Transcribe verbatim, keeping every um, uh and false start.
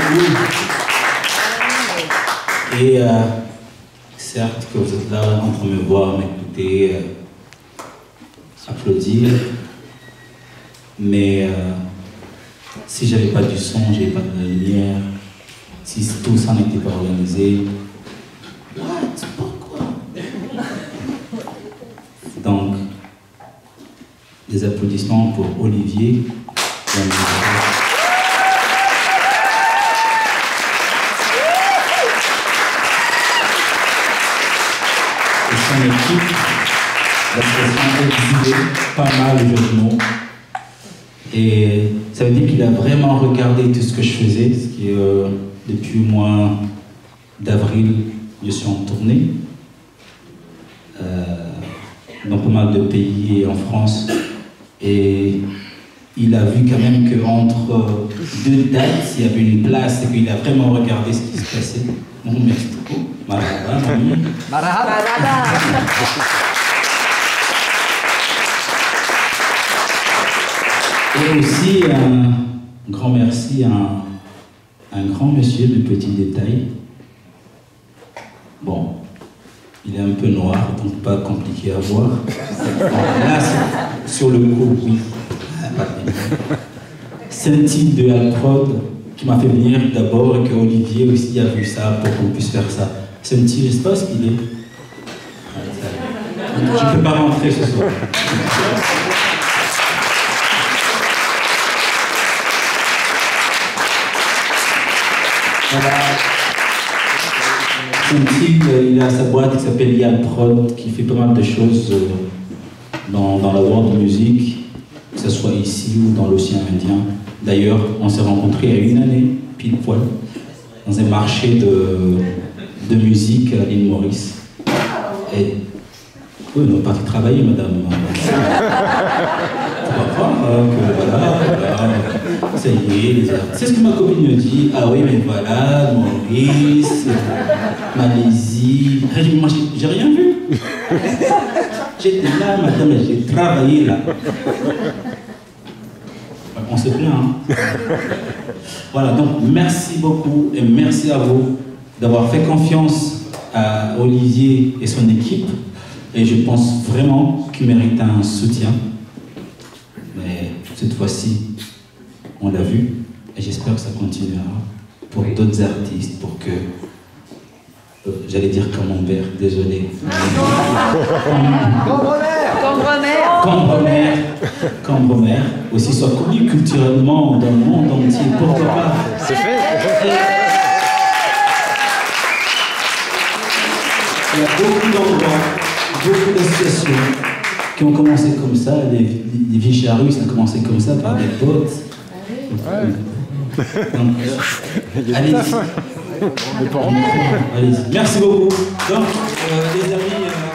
Et euh, certes que vous êtes là en train de me voir, m'écouter, euh, applaudir, mais euh, si j'avais pas du son, j'avais pas de la lumière, si tout ça n'était pas organisé, what? Pourquoi? Donc, des applaudissements pour Olivier. Et son équipe, la station exhibée pas mal de jeux de mots. Et ça veut dire qu'il a vraiment regardé tout ce que je faisais, ce qui est euh, depuis le mois d'avril, je suis en tournée. Euh, dans pas mal de pays et en France. Et il a vu quand même qu'entre deux dates, il y avait une place et qu'il a vraiment regardé ce qui se passait. Bon, merci beaucoup. Marhaba, mamie. Marhaba. Et aussi un grand merci à un, un grand monsieur de petits détails. Bon, il est un peu noir, donc pas compliqué à voir. Là, sur le coup, oui. C'est un type de Alprod qui m'a fait venir d'abord et que Olivier aussi a vu ça pour qu'on puisse faire ça. C'est un type, je ne sais pas ce qu'il est. Je ne peux pas rentrer ce soir. Voilà. C'est un type, il a sa boîte qui s'appelle Yann Prod, qui fait pas mal de choses dans, dans la world music, que ce soit ici ou dans l'océan Indien. D'ailleurs, on s'est rencontrés il y a une année, pile poil, dans un marché de, de musique à l'île Maurice. Et oui, on est parti travailler, madame. Tu vas voir hein, que voilà, voilà, ça y est, les artistes. C'est ce que ma copine me dit. Ah oui, mais voilà, Maurice, Malaisie. Moi, j'ai rien vu. J'étais là, madame, j'ai travaillé là. On se plaint, hein. Voilà, donc merci beaucoup et merci à vous d'avoir fait confiance à Olivier et son équipe. Et je pense vraiment qu'il mérite un soutien. Mais cette fois-ci, on l'a vu. Et j'espère que ça continuera pour d'autres artistes, pour que... Euh, J'allais dire Camembert, désolé. Cambremer. Cambremer. Cambremer aussi soit connu culturellement dans le monde entier. Pourquoi pas? C'est fait. Il y a beaucoup d'endroits, beaucoup d'associations qui ont commencé comme ça. Les, les vieilles charrues, ça a commencé comme ça par des potes. Ouais. Donc, allez-y. Allez-y. Merci beaucoup. Donc, euh, les amis. Euh